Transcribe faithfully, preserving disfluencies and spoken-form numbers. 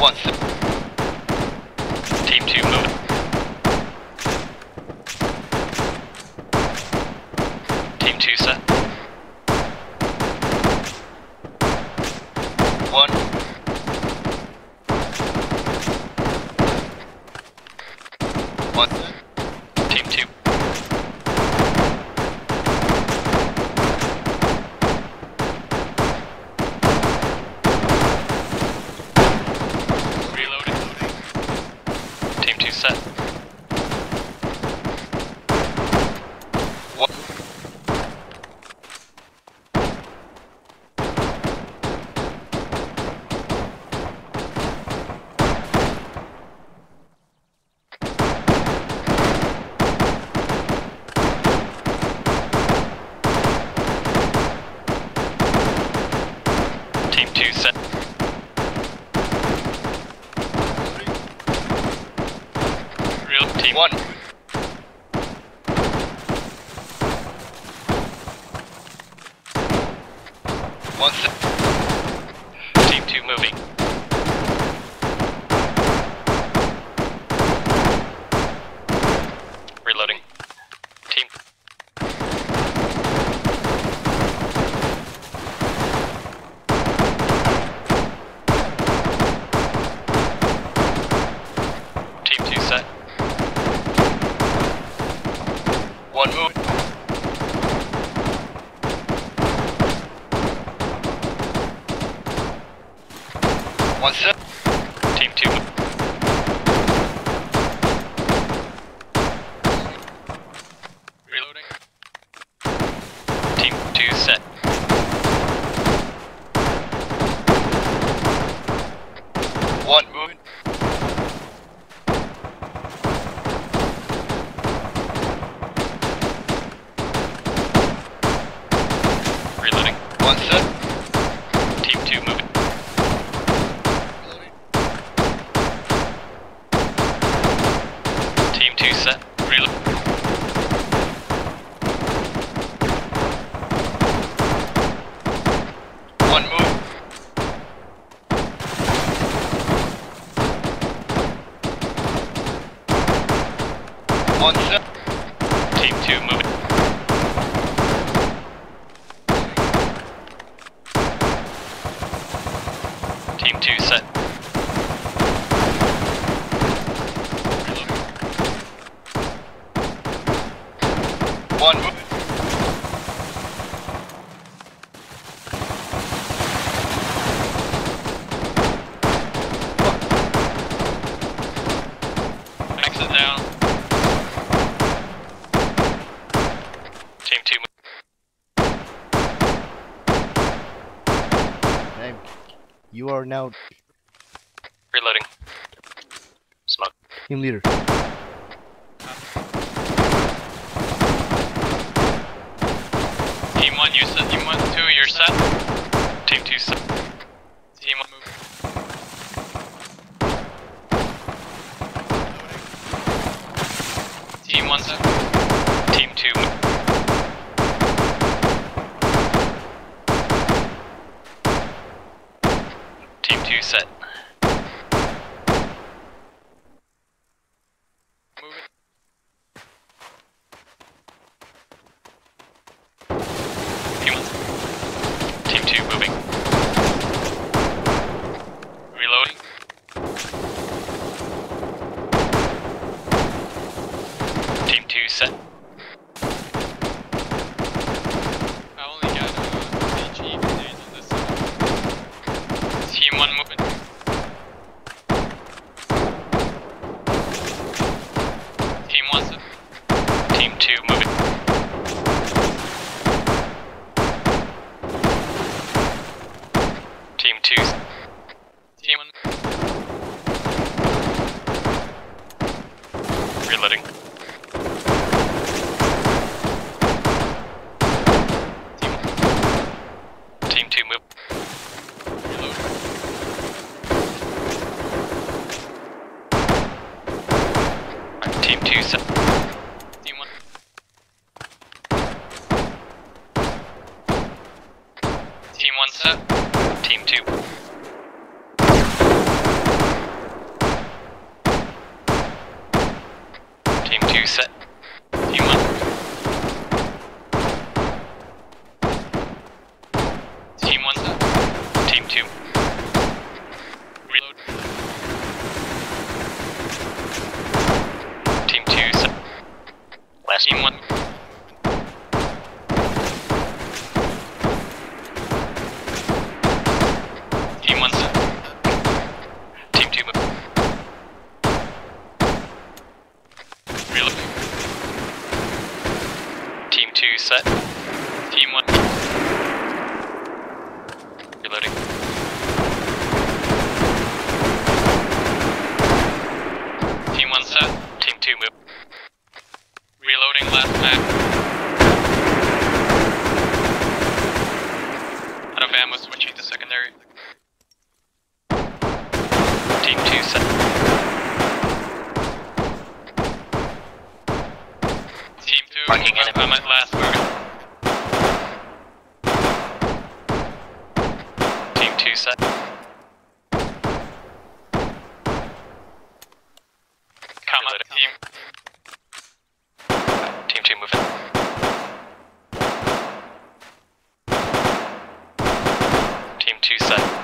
one set. Team two moving. Team two set. One. One set. Team two. Reloading. Team two set. One. Team two set. Real team one. One set. Team two moving. Reloading. Team. Team two set. One move. One set. Team two. Reloading. Team two set. One moving. Reloading. One set. Team two moving. Team two set. Reload. One move. One set. Team two moving. Team two set. One move. Exit down. Team two move. Hey, you are now Reloading. Smoke. team leader. Team one, you set. Team one, two, you're set. Team two set. Team one move. Team one set. Team two move. Team two set. Move it. Team one. Team two moving. Reloading. Team two set. I only got uh, H E grenades on this side. Team one moving. Team one set. Team two moving. Team two. Team one. Reloading. Team one. Team two move. Reload. Team two set. Team one. Team one set. Team two. set. Team one. Reloading. Team one set. Team two move. Reloading last map. Out of ammo, switching to secondary. Team two set. Team two, Marking I'm, enemy. I'm at last target. Team two set. Comma, team. Team two moving. Team two set.